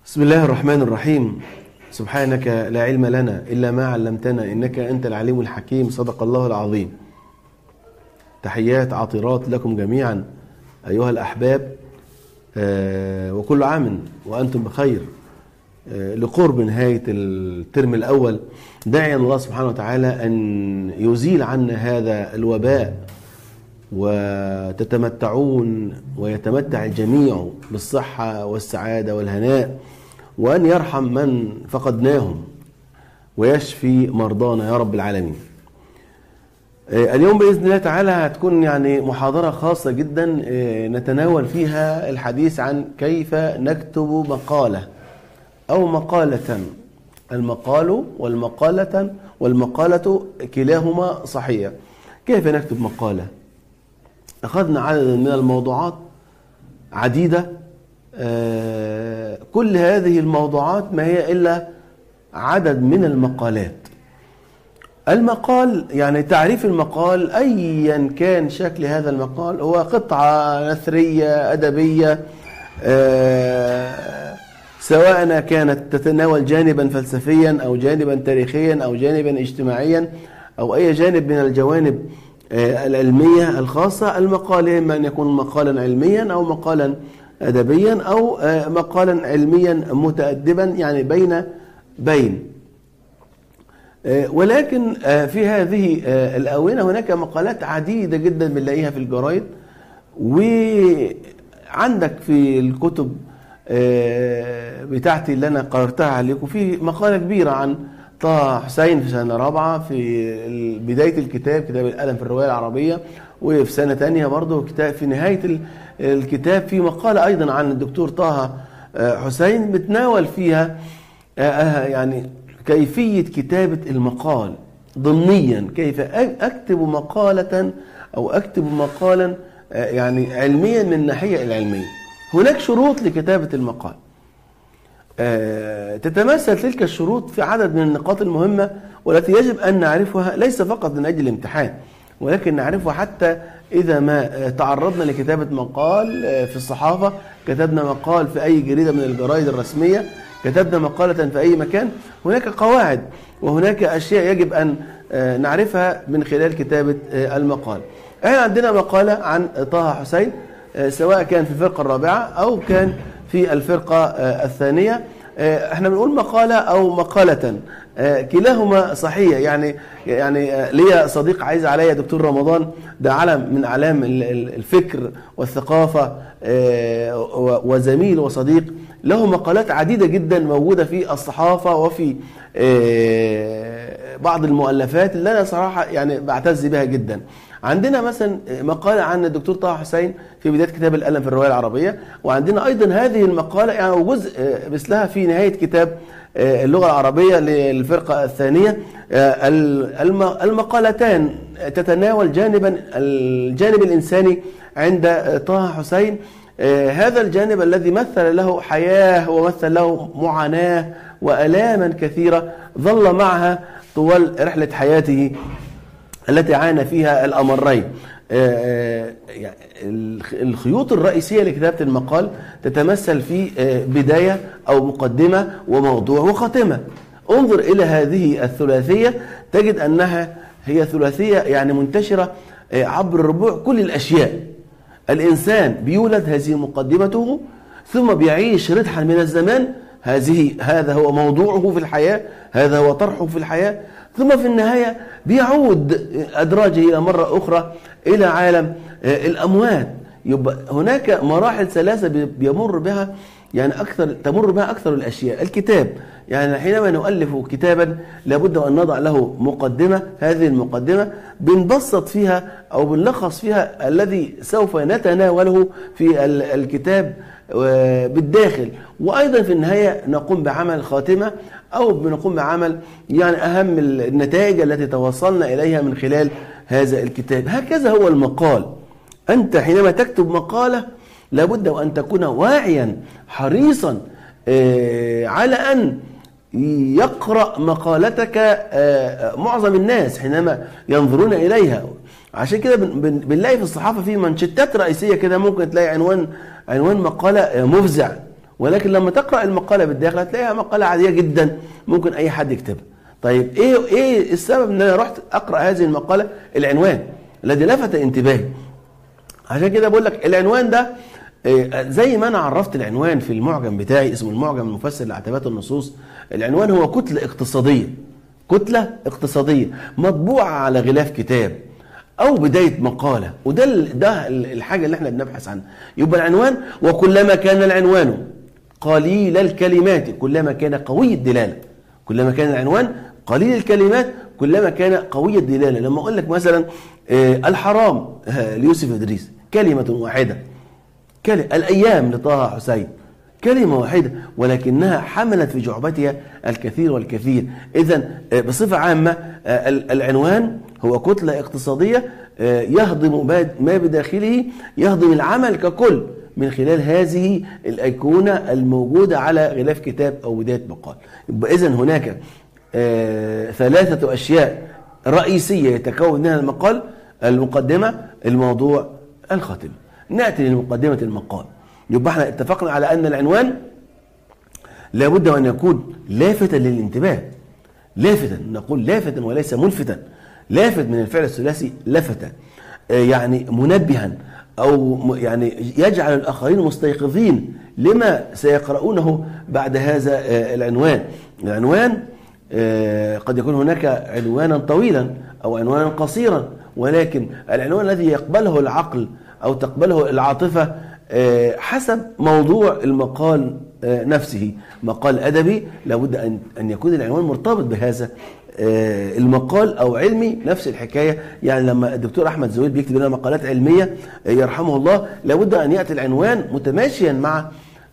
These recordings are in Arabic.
بسم الله الرحمن الرحيم. سبحانك لا علم لنا إلا ما علمتنا إنك أنت العليم الحكيم. صدق الله العظيم. تحيات عطرات لكم جميعا أيها الأحباب، وكل عام وأنتم بخير. لقرب نهاية الترم الأول، داعيا الله سبحانه وتعالى أن يزيل عنا هذا الوباء وتتمتعون ويتمتع الجميع بالصحة والسعادة والهناء، وأن يرحم من فقدناهم ويشفي مرضانا يا رب العالمين. اليوم بإذن الله تعالى هتكون محاضرة خاصة جدا نتناول فيها الحديث عن كيف نكتب مقالة أو مقالة. المقال والمقالة كلاهما صحيح. كيف نكتب مقالة؟ أخذنا عددا من الموضوعات عديدة، كل هذه الموضوعات ما هي إلا عدد من المقالات. المقال تعريف المقال أيا كان شكل هذا المقال هو قطعة نثرية أدبية، سواء كانت تتناول جانبا فلسفيا أو جانبا تاريخيا أو جانبا اجتماعيا أو أي جانب من الجوانب العلمية الخاصة. المقال إما أن يكون مقالا علميا أو مقالا أدبيا أو مقالا علميا متأدبا، بين. ولكن في هذه الآونة هناك مقالات عديدة جدا بنلاقيها في الجرايد، وعندك في الكتب بتاعتي اللي أنا قررتها عليكم في مقالة كبيرة عن طه حسين في سنة رابعة في بداية الكتاب، كتاب القلم في الرواية العربية، وفي سنة تانية برضه كتاب في نهاية الكتاب في مقالة أيضا عن الدكتور طه حسين بتناول فيها كيفية كتابة المقال ضمنيا، كيف أكتب مقالة أو أكتب مقالا علميا من الناحية العلمية. هناك شروط لكتابة المقال، تتمثل تلك الشروط في عدد من النقاط المهمة والتي يجب أن نعرفها، ليس فقط من أجل الامتحان ولكن نعرفها حتى إذا ما تعرضنا لكتابة مقال في الصحافة، كتبنا مقال في أي جريدة من الجرائد الرسمية، كتبنا مقالة في أي مكان. هناك قواعد وهناك أشياء يجب أن نعرفها من خلال كتابة المقال. احنا عندنا مقالة عن طه حسين، سواء كان في الفرقة الرابعة أو كان في الفرقة الثانية. احنا بنقول مقالة أو مقالة، كلاهما صحيح. ليا صديق عايز عليا دكتور رمضان، ده علم من أعلام الفكر والثقافة، وزميل وصديق له مقالات عديدة جدا موجودة في الصحافة وفي بعض المؤلفات اللي أنا صراحة بعتز بها جدا. عندنا مثلا مقالة عن الدكتور طه حسين في بداية كتاب القلم في الرواية العربية، وعندنا أيضا هذه المقالة وجزء مثلها في نهاية كتاب اللغة العربية للفرقة الثانية. المقالتان تتناول الجانب الإنساني عند طه حسين، هذا الجانب الذي مثل له حياة ومثل له معاناة وآلاما كثيرة ظل معها طوال رحلة حياته التي عانى فيها الأمرين. الخيوط الرئيسية لكتابة المقال تتمثل في بداية أو مقدمة وموضوع وخاتمة. انظر إلى هذه الثلاثية تجد أنها هي ثلاثية منتشرة عبر ربوع كل الأشياء. الإنسان بيولد، هذه مقدمته، ثم بيعيش ردحا من الزمان، هذا هو موضوعه في الحياة، هذا هو طرحه في الحياة، ثم في النهاية بيعود أدراجه إلى مرة أخرى إلى عالم الأموات. يبقى هناك مراحل ثلاثة بيمر بها تمر بها أكثر الأشياء. الكتاب حينما نؤلف كتابا لابد أن نضع له مقدمة، هذه المقدمة بنبسط فيها أو بنلخص فيها الذي سوف نتناوله في الكتاب بالداخل، وأيضا في النهاية نقوم بعمل خاتمة أو بنقوم بعمل أهم النتائج التي توصلنا إليها من خلال هذا الكتاب. هكذا هو المقال. أنت حينما تكتب مقالة لابد وأن تكون واعيا حريصا على أن يقرأ مقالتك معظم الناس حينما ينظرون إليها. عشان كده بنلاقي في الصحافة في منشطات رئيسية كده، ممكن تلاقي عنوان مقالة مفزع ولكن لما تقرأ المقالة بالداخل هتلاقيها مقالة عادية جدا ممكن أي حد يكتبها. طيب إيه السبب إن أنا رحت أقرأ هذه المقالة؟ العنوان الذي لفت انتباهي. عشان كده بقول لك العنوان ده زي ما أنا عرفت العنوان في المعجم بتاعي اسمه المعجم المفسر لاعتبارات النصوص. العنوان هو كتلة اقتصادية، كتلة اقتصادية مطبوعة على غلاف كتاب أو بداية مقالة، وده الحاجة اللي احنا بنبحث عنها. يبقى العنوان، وكلما كان العنوان قليل الكلمات كلما كان قوي الدلالة. كلما كان العنوان قليل الكلمات كلما كان قوي الدلالة. لما أقول لك مثلا الحرام ليوسف إدريس كلمة واحدة، الأيام لطه حسين كلمة واحدة، ولكنها حملت في جعبتها الكثير والكثير. إذن بصفة عامة العنوان هو كتلة اقتصادية يهضم ما بداخله، يهضم العمل ككل من خلال هذه الأيقونة الموجودة على غلاف كتاب أو بداية مقال. يبقى إذن هناك 3 أشياء رئيسية يتكون منها المقال: المقدمة، الموضوع، الخاتمة. نأتي لمقدمة المقال. يبقى احنا اتفقنا على أن العنوان لابد أن يكون لافتا للانتباه، لافتا، نقول لافتا وليس ملفتا. لافت من الفعل الثلاثي لفت، يعني منبها أو يعني يجعل الآخرين مستيقظين لما سيقرؤونه بعد هذا العنوان. العنوان قد يكون هناك عنوانا طويلا أو عنوانا قصيرا، ولكن العنوان الذي يقبله العقل أو تقبله العاطفة حسب موضوع المقال نفسه. مقال أدبي لابد أن يكون العنوان مرتبط بهذا المقال، أو علمي نفس الحكاية. يعني لما الدكتور أحمد زويل بيكتب لنا مقالات علمية يرحمه الله، لابد أن يأتي العنوان متماشيا مع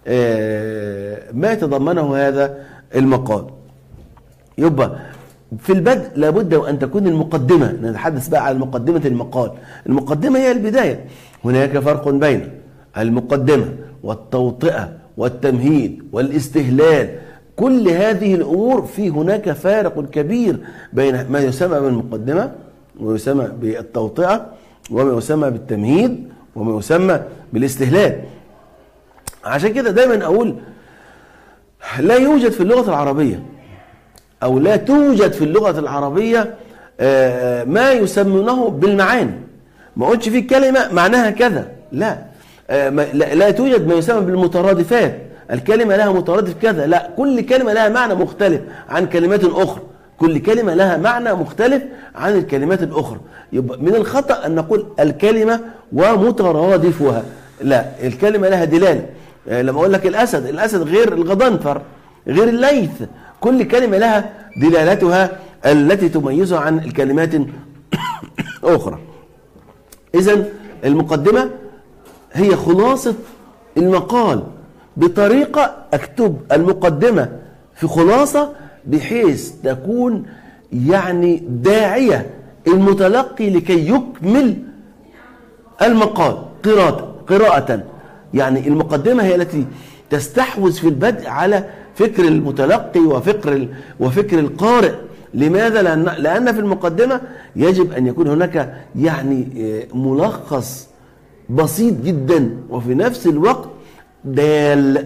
ما يتضمنه هذا المقال. يبقى في البدء لابد أن تكون المقدمة. نتحدث بقى عن مقدمة المقال. المقدمة هي البداية. هناك فرق بين المقدمة والتوطئة والتمهيد والاستهلال. كل هذه الأمور في هناك فارق كبير بين ما يسمى بالمقدمة وما يسمى بالتوطئة وما يسمى بالتمهيد وما يسمى بالاستهلال. عشان كده دايما أقول لا يوجد في اللغة العربية أو لا توجد في اللغة العربية ما يسمونه بالمعاني. ما قلتش في كلمة معناها كذا، لا توجد ما يسمى بالمترادفات. الكلمة لها مترادف كذا، لا، كل كلمة لها معنى مختلف عن كلمات أخرى. كل كلمة لها معنى مختلف عن الكلمات الأخرى. يبقى من الخطأ أن نقول الكلمة ومترادفها، لا، الكلمة لها دلالة. لما أقول لك الأسد غير الغضنفر غير الليث، كل كلمة لها دلالتها التي تميزها عن الكلمات أخرى. إذن المقدمة هي خلاصة المقال بطريقة أكتب المقدمة في خلاصة بحيث تكون يعني داعية المتلقي لكي يكمل المقال قراءة. يعني المقدمة هي التي تستحوذ في البدء على فكر المتلقي وفكر القارئ. لماذا؟ لأن في المقدمة يجب أن يكون هناك يعني ملخص بسيط جدا وفي نفس الوقت دال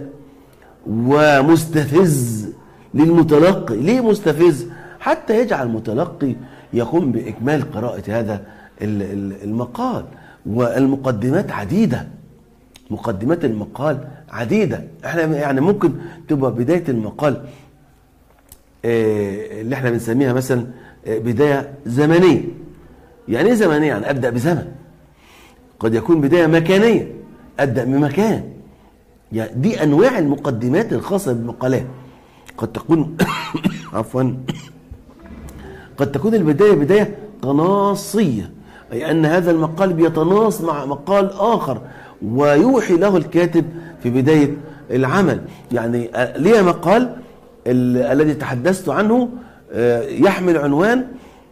ومستفز للمتلقي. ليه مستفز؟ حتى يجعل المتلقي يقوم بإكمال قراءة هذا المقال. والمقدمات عديدة، مقدمات المقال عديدة. احنا يعني ممكن تبقى بداية المقال اللي احنا بنسميها مثلا بداية زمنية. يعني ايه زمنية؟ يعني أبدأ بزمن. قد يكون بداية مكانية، أبدأ بمكان. يعني دي أنواع المقدمات الخاصة بالمقالات. قد تكون عفوا قد تكون البداية بداية تناصية، أي أن هذا المقال بيتناص مع مقال آخر ويوحي له الكاتب في بداية العمل. يعني ليه مقال الذي تحدثت عنه يحمل عنوان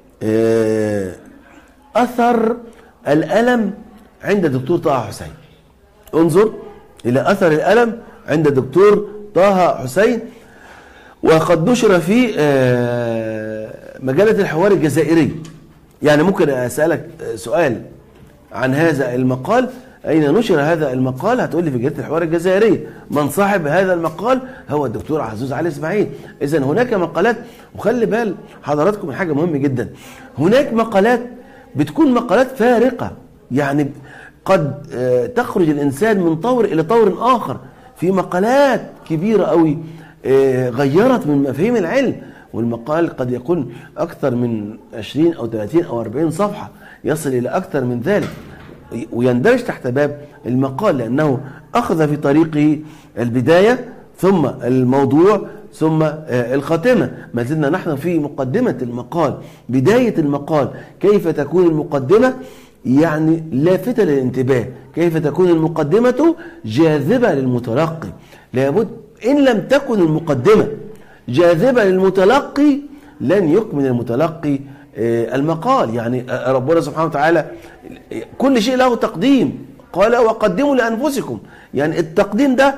أثر الألم عند دكتور طه حسين. انظر إلى أثر الألم عند دكتور طه حسين، وقد نشر في مجلة الحوار الجزائري. يعني ممكن أسألك سؤال عن هذا المقال، أين نشر هذا المقال؟ هتقول لي في جريدة الحوار الجزائرية. من صاحب هذا المقال هو الدكتور عزوز علي إسماعيل. إذا هناك مقالات، وخلي بال حضراتكم من حاجة مهمة جدا، هناك مقالات بتكون مقالات فارقة، يعني قد تخرج الإنسان من طور إلى طور آخر. في مقالات كبيرة قوي غيرت من مفاهيم العلم، والمقال قد يكون أكثر من 20 أو 30 أو 40 صفحة، يصل إلى أكثر من ذلك، ويندرج تحت باب المقال، لأنه أخذ في طريقه البداية ثم الموضوع ثم الخاتمة. ما زلنا نحن في مقدمة المقال، بداية المقال. كيف تكون المقدمة يعني لافتة للانتباه، كيف تكون المقدمة جاذبة للمتلقي. لابد إن لم تكن المقدمة جاذبة للمتلقي لن يكمل المتلقي المقال. يعني ربنا سبحانه وتعالى كل شيء له تقديم، قال وقدموا لأنفسكم. يعني التقديم ده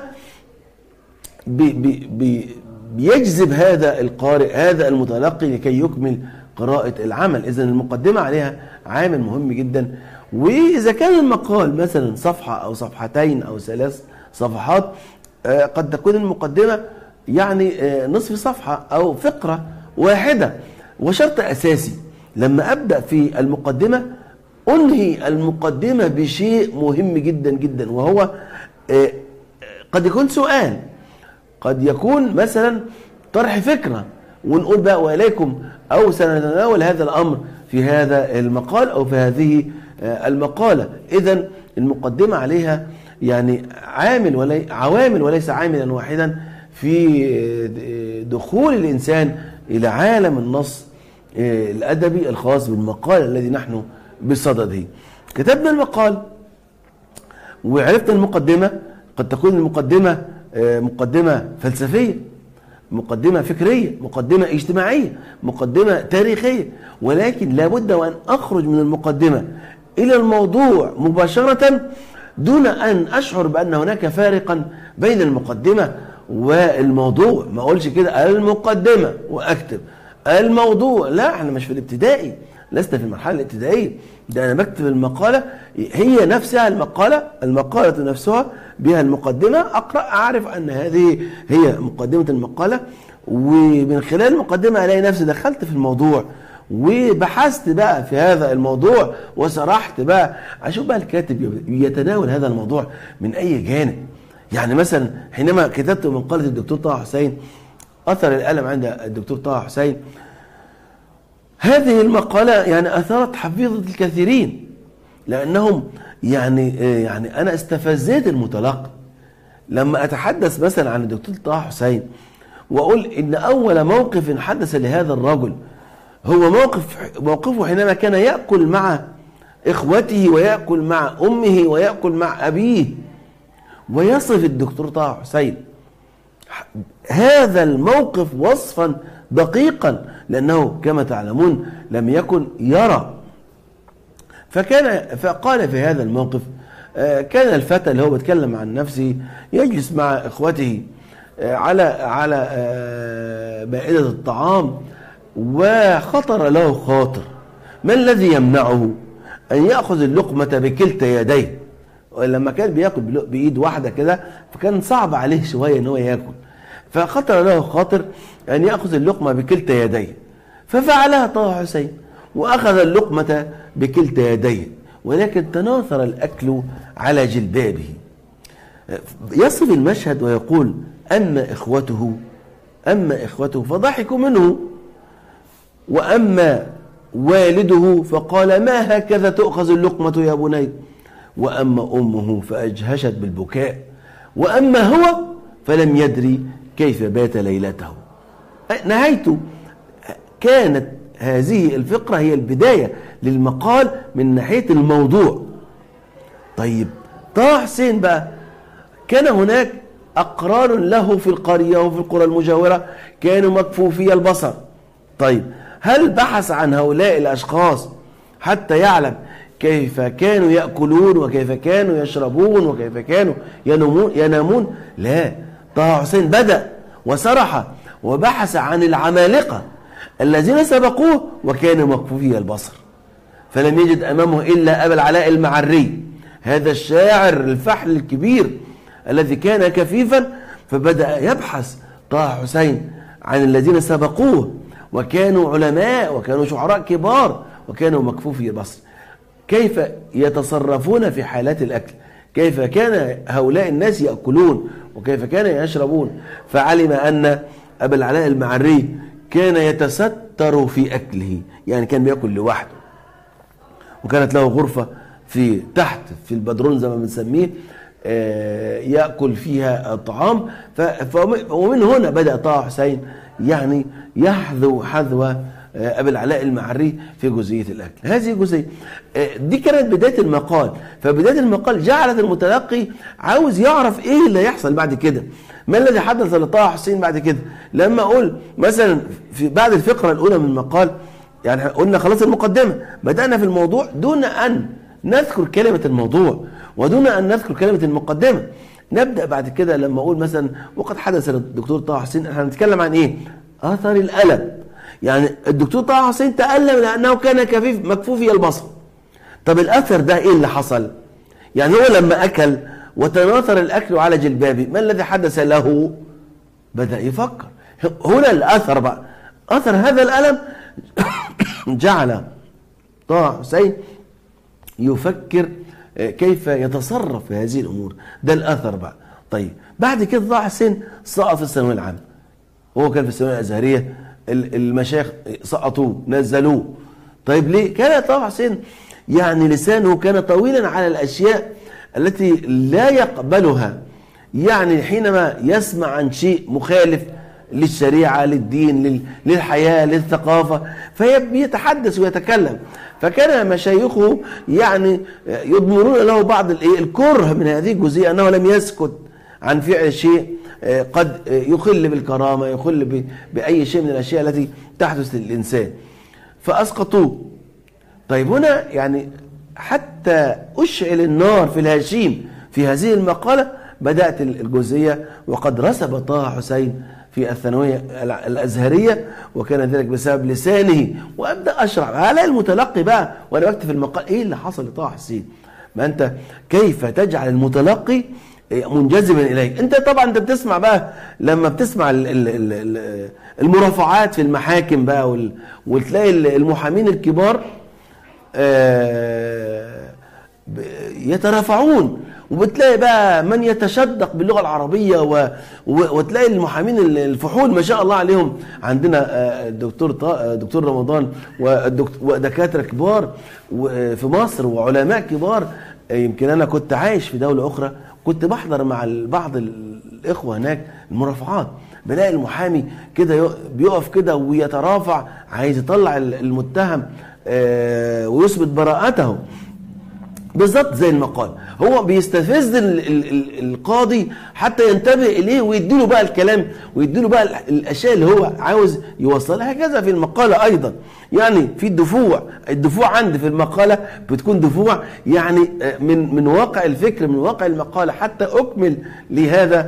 بيجذب هذا القارئ، هذا المتلقي، لكي يكمل قراءة العمل. إذن المقدمة عليها عامل مهم جدا. وإذا كان المقال مثلا صفحة أو صفحتين أو 3 صفحات، قد تكون المقدمة يعني نصف صفحة أو فقرة واحدة. وشرط أساسي لما أبدأ في المقدمة أنهي المقدمة بشيء مهم جدا جدا، وهو قد يكون سؤال، قد يكون مثلا طرح فكرة، ونقول بقى وإليكم، أو سنتناول هذا الأمر في هذا المقال أو في هذه المقالة. إذن المقدمة عليها يعني عوامل وليس عاملا واحدا في دخول الإنسان إلى عالم النص الأدبي الخاص بالمقال الذي نحن بصدده. كتبنا المقال وعرفنا المقدمة. قد تكون المقدمة مقدمة فلسفية، مقدمة فكرية، مقدمة اجتماعية، مقدمة تاريخية، ولكن لابد وأن أخرج من المقدمة إلى الموضوع مباشرة دون أن أشعر بأن هناك فارقا بين المقدمة والموضوع. ما أقولش كده المقدمة وأكتب الموضوع، لا، احنا مش في الابتدائي، لسنا في المرحلة الابتدائية. ده أنا بكتب المقالة هي نفسها المقالة نفسها بها المقدمة، أقرأ أعرف أن هذه هي مقدمة المقالة، ومن خلال المقدمة ألاقي نفسي دخلت في الموضوع وبحثت بقى في هذا الموضوع وسرحت بقى، أشوف بقى الكاتب يتناول هذا الموضوع من أي جانب. يعني مثلا حينما كتبت مقالة الدكتور طه حسين، أثر الألم عند الدكتور طه حسين، هذه المقالة يعني أثارت حفيظة الكثيرين، لأنهم يعني أنا استفزيت المتلقي لما أتحدث مثلا عن الدكتور طه حسين وأقول إن أول موقف حدث لهذا الرجل هو موقفه حينما كان يأكل مع إخوته ويأكل مع أمه ويأكل مع أبيه، ويصف الدكتور طه حسين هذا الموقف وصفا دقيقا، لأنه كما تعلمون لم يكن يرى. فقال في هذا الموقف: كان الفتى اللي هو بيتكلم عن نفسه يجلس مع إخوته على مائدة الطعام، وخطر له خاطر، ما الذي يمنعه أن يأخذ اللقمة بكلتا يديه؟ لما كان بيأكل بإيد واحدة كده فكان صعب عليه شوية أنه يأكل، فخطر له خاطر أن يأخذ اللقمة بكلتا يديه، ففعلها طه حسين وأخذ اللقمة بكلتا يديه، ولكن تناثر الأكل على جلبابه. يصف المشهد ويقول: أما إخوته فضحكوا منه، وأما والده فقال: ما هكذا تؤخذ اللقمة يا بني، وأما أمه فأجهشت بالبكاء، وأما هو فلم يدري كيف بات ليلته. نهايته كانت هذه الفقرة هي البداية للمقال من ناحية الموضوع. طيب طه حسين بقى كان هناك أقران له في القرية وفي القرى المجاورة كانوا مكفوفي البصر. طيب هل بحث عن هؤلاء الأشخاص حتى يعلم كيف كانوا يأكلون وكيف كانوا يشربون وكيف كانوا ينامون؟ لا، طه حسين بدأ وسرح وبحث عن العمالقة الذين سبقوه وكانوا مكفوفي البصر، فلم يجد أمامه إلا أبا العلاء المعري هذا الشاعر الفحل الكبير الذي كان كفيفا. فبدأ يبحث طه حسين عن الذين سبقوه وكانوا علماء وكانوا شعراء كبار وكانوا مكفوفي البصر، كيف يتصرفون في حالات الأكل، كيف كان هؤلاء الناس يأكلون وكيف كان يشربون. فعلم أن أبا العلاء المعري كان يتستر في أكله، يعني كان بيأكل لوحده، وكانت له غرفة في تحت في البدرون زي ما بنسميه يأكل فيها الطعام. ومن هنا بدأ طه حسين يعني يحذو حذو أبي العلاء المعري في جزئية الأكل. هذه جزئية دي كانت بداية المقال. فبداية المقال جعلت المتلقي عاوز يعرف إيه اللي هيحصل بعد كده، ما الذي حدث لطه حسين بعد كده. لما أقول مثلا في بعد الفقرة الأولى من المقال، يعني قلنا خلاص المقدمة، بدأنا في الموضوع دون أن نذكر كلمة الموضوع ودون أن نذكر كلمة المقدمة. نبدأ بعد كده لما أقول مثلا وقد حدث للدكتور طه حسين، احنا هنتكلم عن إيه؟ أثر الألم. يعني الدكتور طه حسين تألم لأنه كان كفيف مكفوفي البصر. طب الأثر ده إيه اللي حصل؟ يعني هو لما أكل وتناثر الأكل على جلبابه، ما الذي حدث له؟ بدأ يفكر. هنا الأثر بقى، أثر هذا الألم جعل طه حسين يفكر كيف يتصرف في هذه الأمور. ده الأثر بقى. طيب بعد كده طه حسين سقط في الثانوية العامة، هو كان في الثانوية الأزهرية، المشايخ سقطوه نزلوه. طيب ليه؟ كان طه حسين يعني لسانه كان طويلا على الأشياء التي لا يقبلها، يعني حينما يسمع عن شيء مخالف للشريعة للدين للحياة للثقافة فيتحدث ويتكلم. فكان مشايخه يعني يضمرون له بعض الكره من هذه الجزئية، أنه لم يسكت عن فعل شيء قد يخل بالكرامة، يخل بأي شيء من الأشياء التي تحدث للإنسان، فأسقطوه. طيب هنا يعني حتى أشعل النار في الهشيم في هذه المقالة بدأت الجزئية، وقد رسب طه حسين في الثانوية الأزهرية، وكان ذلك بسبب لسانه. وأبدأ أشرح على المتلقي بقى وأنا بكتب في المقال إيه اللي حصل لطه حسين. ما أنت كيف تجعل المتلقي منجذبا إليك. أنت طبعا أنت بتسمع بقى لما بتسمع المرافعات في المحاكم بقى وتلاقي المحامين الكبار يترافعون، وبتلاقي بقى من يتشدق باللغة العربية وتلاقي المحامين الفحول ما شاء الله عليهم. عندنا دكتور رمضان ودكاترة كبار في مصر وعلماء كبار. يمكن أنا كنت عايش في دولة أخرى، كنت بحضر مع بعض الإخوة هناك المرافعات، بلاقي المحامي كده بيقف كده ويترافع عايز يطلع المتهم ويثبت براءته، بالظبط زي المقال. هو بيستفز القاضي حتى ينتبه إليه ويديله بقى الكلام ويديله بقى الأشياء اللي هو عاوز يوصلها. هكذا في المقالة أيضا، يعني في الدفوع عندي في المقالة بتكون دفوع يعني من واقع الفكر، من واقع المقالة، حتى أكمل لهذا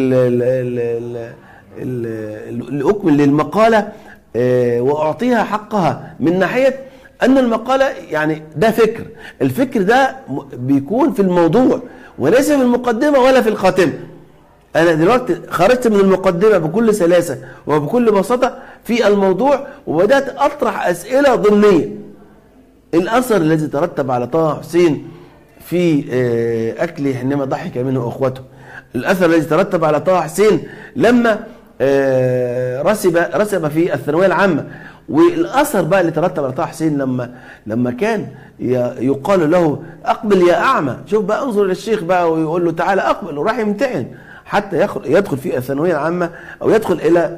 أكمل للمقالة وأعطيها حقها، من ناحية أن المقالة يعني ده فكر، الفكر ده بيكون في الموضوع وليس في المقدمة ولا في الخاتمة. أنا دلوقتي خرجت من المقدمة بكل سلاسة وبكل بساطة في الموضوع، وبدأت أطرح أسئلة ضمنية. الأثر الذي ترتب على طه حسين في أكله حينما ضحك منه أخوته، الأثر الذي ترتب على طه حسين لما رسب في الثانوية العامة، والأثر بقى اللي ترتب على طه حسين لما كان يقال له أقبل يا أعمى. شوف بقى، انظر للشيخ بقى ويقول له تعالى أقبل، وراح يمتحن حتى يدخل في الثانوية العامة أو يدخل إلى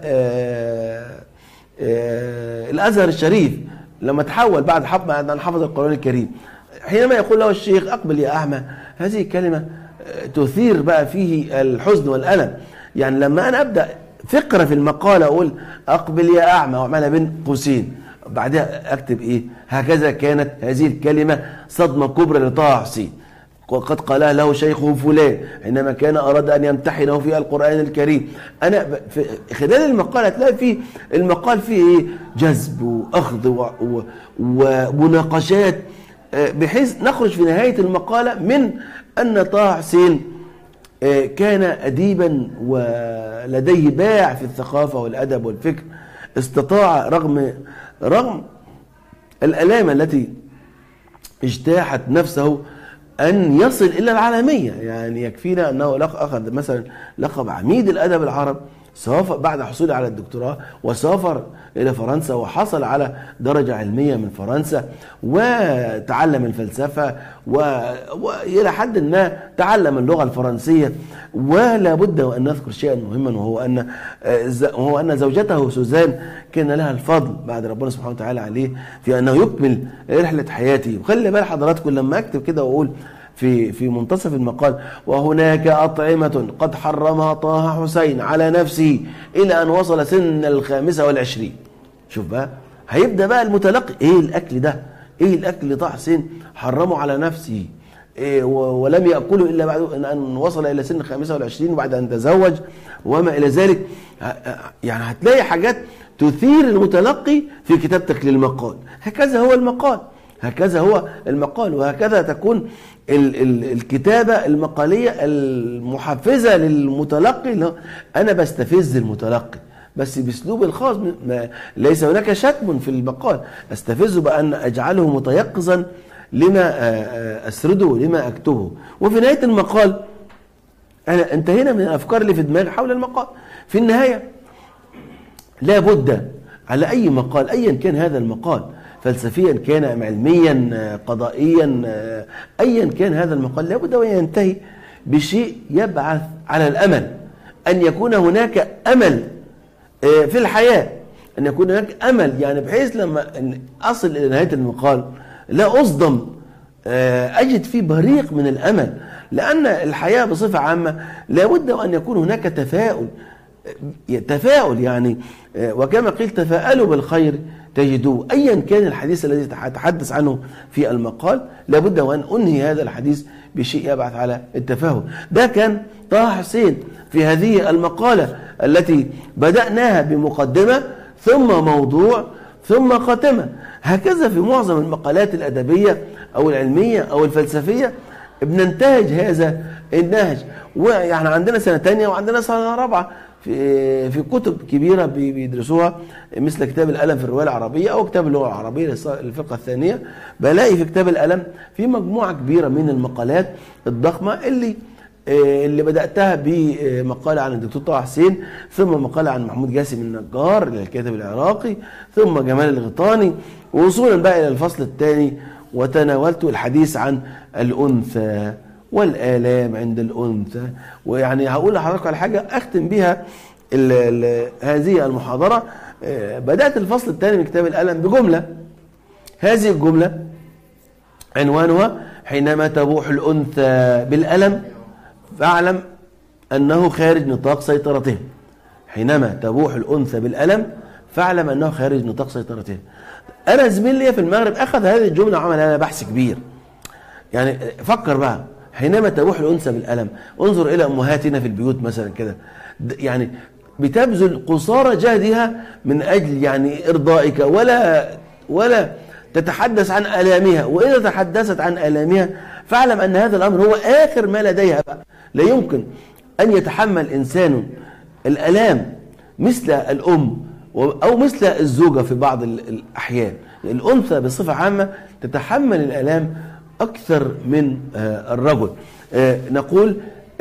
الأزهر الشريف، لما تحول بعد أن حفظ القرآن الكريم. حينما يقول له الشيخ أقبل يا أعمى، هذه الكلمة تثير بقى فيه الحزن والألم. يعني لما أنا أبدأ فقرة في المقالة أقول أقبل يا أعمى وأعملها بين قوسين، بعدها أكتب إيه؟ هكذا كانت هذه الكلمة صدمة كبرى لطه حسين، وقد قالها له شيخه فلان حينما كان أراد أن يمتحنه في القرآن الكريم. أنا في خلال المقالة هتلاقي فيه المقال فيه إيه؟ جذب وأخذ ومناقشات بحيث نخرج في نهاية المقالة من أن طه حسين كان أديبا ولديه باع في الثقافة والأدب والفكر، استطاع رغم الآلام التي اجتاحت نفسه أن يصل إلى العالمية. يعني يكفينا أنه أخذ مثلا لقب عميد الأدب العربي، سافر بعد حصوله على الدكتوراه وسافر إلى فرنسا وحصل على درجة علمية من فرنسا، وتعلم الفلسفة وإلى حد ما تعلم اللغة الفرنسية. ولا بد وأن نذكر شيئا مهما، وهو أن زوجته سوزان كان لها الفضل بعد ربنا سبحانه وتعالى عليه في أنه يكمل رحلة حياته. وخلي بال حضراتكم لما أكتب كده وأقول في منتصف المقال: وهناك أطعمة قد حرمها طه حسين على نفسه إلى أن وصل سن 25. شوف بقى، هيبدأ بقى المتلقي: إيه الأكل ده؟ إيه الأكل اللي طه حسين حرمه على نفسه ولم يأكله إلا بعد أن وصل إلى سن 25 وبعد أن تزوج وما إلى ذلك؟ يعني هتلاقي حاجات تثير المتلقي في كتابتك للمقال. هكذا هو المقال، هكذا هو المقال، وهكذا تكون الكتابة المقالية المحفزة للمتلقي. أنا بستفز المتلقي بس باسلوب الخاص، ليس هناك شتم في المقال، استفزه بأن أجعله متيقظا لما أسرده لما أكتبه. وفي نهاية المقال أنا انتهينا من الأفكار اللي في دماغي حول المقال. في النهاية لا بد على أي مقال أيا كان هذا المقال، فلسفيا كان أم علميا قضائيا، أيا كان هذا المقال، لا بد وأن ينتهي بشيء يبعث على الأمل، أن يكون هناك أمل في الحياة، أن يكون هناك أمل، يعني بحيث لما أصل إلى نهاية المقال لا أصدم، أجد فيه بريق من الأمل، لأن الحياة بصفة عامة لا بد وأن يكون هناك تفاؤل يعني، وكما قيل: تفاءلوا بالخير تجدوه. أيا كان الحديث الذي أتحدث عنه في المقال لا بد وأن أنهي هذا الحديث بشيء يبعث على التفاؤل. ده كان طه حسين في هذه المقالة التي بدأناها بمقدمة ثم موضوع ثم خاتمة. هكذا في معظم المقالات الأدبية أو العلمية أو الفلسفية بننتهج هذا النهج. ويعني عندنا سنة تانية وعندنا سنة رابعة في كتب كبيرة بيدرسوها، مثل كتاب القلم في الرواية العربية أو كتاب اللغة العربية للفرقة الثانية. بلاقي في كتاب القلم في مجموعة كبيرة من المقالات الضخمة اللي بدأتها بمقالة عن الدكتور طه حسين، ثم مقالة عن محمود جاسم النجار الكاتب العراقي، ثم جمال الغيطاني، ووصولا بقى إلى الفصل الثاني وتناولت الحديث عن الأنثى والآلام عند الأنثى. ويعني هقول لحضرتك على حاجة أختم بها هذه المحاضرة. بدأت الفصل الثاني من كتاب القلم بجملة، هذه الجملة عنوانها: حينما تبوح الأنثى بالألم فاعلم أنه خارج نطاق سيطرته. حينما تبوح الأنثى بالألم فاعلم أنه خارج نطاق سيطرته. أنا زميل لي في المغرب أخذ هذه الجملة وعمل لها بحث كبير. يعني فكر بقى، حينما تبوح الأنثى بالألم، انظر إلى أمهاتنا في البيوت مثلا كده، يعني بتبذل قصارى جهدها من أجل يعني إرضائك، ولا تتحدث عن آلامها، وإذا تحدثت عن آلامها فاعلم أن هذا الأمر هو آخر ما لديها بقى. لا يمكن أن يتحمل إنسان الآلام مثل الأم أو مثل الزوجة في بعض الأحيان. الأنثى بصفة عامة تتحمل الآلام أكثر من الرجل. نقول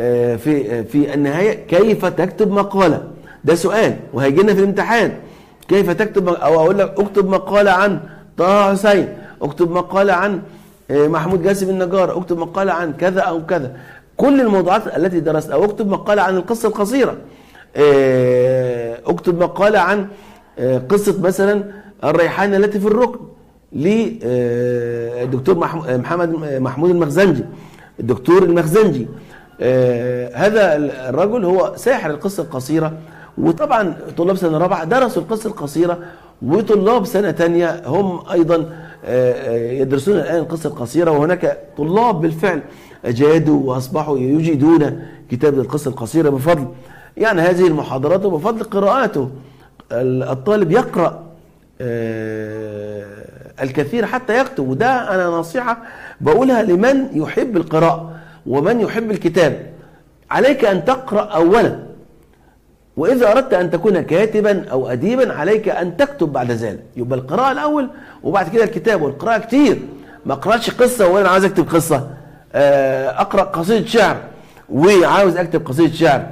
في النهاية: كيف تكتب مقالة؟ ده سؤال وهيجي لنا في الامتحان. كيف تكتب، أو أقول لك اكتب مقالة عن طه حسين، اكتب مقالة عن محمود جاسم النجار، اكتب مقالة عن كذا أو كذا، كل الموضوعات التي درست، أو اكتب مقالة عن القصة القصيرة، اكتب مقالة عن قصة مثلا الريحانة التي في الركن للدكتور محمود المخزنجي، الدكتور المخزنجي. هذا الرجل هو ساحر القصة القصيرة. وطبعا طلاب سنة رابعة درسوا القصة القصيرة، وطلاب سنة تانية هم أيضا يدرسون الآن القصة القصيرة، وهناك طلاب بالفعل أجادوا وأصبحوا يجيدون كتابة القصة القصيرة بفضل يعني هذه المحاضرات وبفضل قراءاته. الطالب يقرأ الكثير حتى يكتب. وده أنا نصيحة بقولها لمن يحب القراءة ومن يحب الكتاب. عليك أن تقرأ أولا، وإذا أردت أن تكون كاتبا أو أديبا عليك أن تكتب بعد ذلك. يبقى القراءة الأول وبعد كده الكتاب. والقراءة كتير، ما أقرأش قصة وأنا عاوز أكتب قصة، أقرأ قصيدة شعر وعاوز أكتب قصيدة شعر،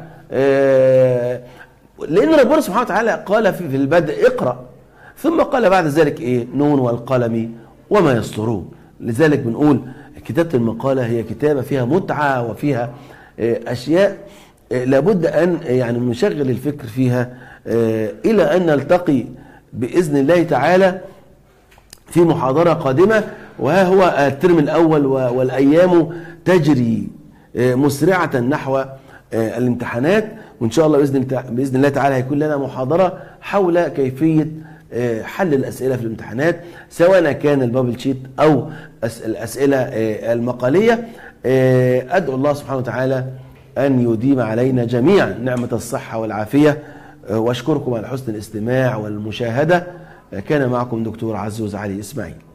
لأن ربنا سبحانه وتعالى قال في البدء اقرأ، ثم قال بعد ذلك إيه؟ نون والقلم وما يسطرون. لذلك بنقول كتابة المقالة هي كتابة فيها متعة وفيها أشياء لابد أن يعني نشغل الفكر فيها، إلى أن نلتقي بإذن الله تعالى في محاضرة قادمة. وها هو الترم الأول والأيام تجري مسرعة نحو الامتحانات، وإن شاء الله بإذن الله تعالى هيكون لنا محاضرة حول كيفية حل الأسئلة في الامتحانات، سواء كان البابل شيت أو الأسئلة المقالية. أدعو الله سبحانه وتعالى أن يديم علينا جميعا نعمة الصحة والعافية، وأشكركم على حسن الاستماع والمشاهدة. كان معكم دكتور عزوز علي إسماعيل.